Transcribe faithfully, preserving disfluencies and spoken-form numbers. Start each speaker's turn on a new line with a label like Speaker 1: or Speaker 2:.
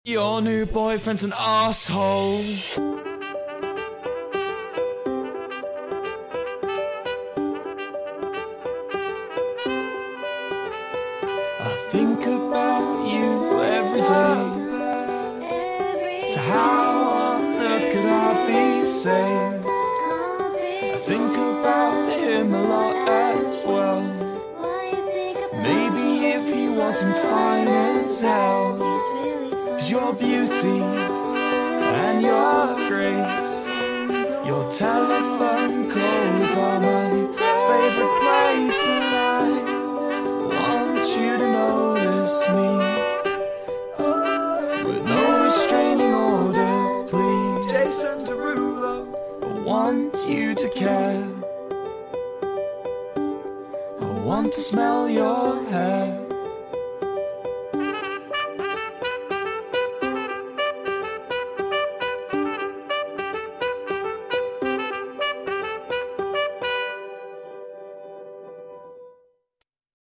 Speaker 1: Your new boyfriend's an asshole. I think about you every day. So how on earth could I be safe? I think about him a lot as well. Maybe if he wasn't fine as hell. 'Cause your beauty and your grace, your telephone calls are my favorite place, and I want you to notice me with no restraining order, please. Jason Derulo, I want you to care. I want to smell your hair.